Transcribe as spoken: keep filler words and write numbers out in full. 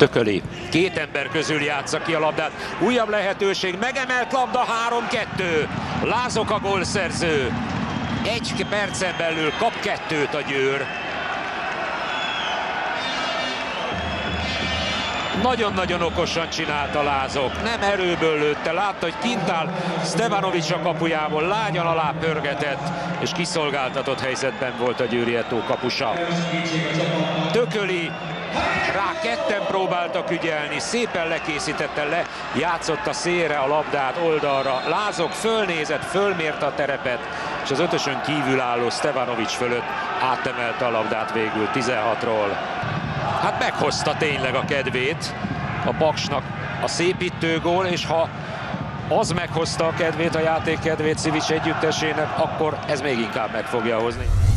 Tököli két ember közül játsza ki a labdát. Újabb lehetőség, megemelt labda, három kettő. Lázok a gólszerző. Egy percen belül kap kettőt a Győr. Nagyon-nagyon okosan csinálta Lázok, nem erőből lőtte, látta, hogy kint áll Stevanovics a kapujából, lágyan alá pörgetett, és kiszolgáltatott helyzetben volt a Győri Eto kapusa. Tököli, rá ketten próbáltak ügyelni, szépen lekészítette le, játszott a szélre a labdát oldalra. Lázok fölnézett, fölmérte a terepet, és az ötösön kívül álló Stevanovics fölött átemelte a labdát végül tizenhatról. Hát meghozta tényleg a kedvét a Paksnak a szépítő gól, és ha az meghozta a kedvét, a játék kedvét Szivics együttesének, akkor ez még inkább meg fogja hozni.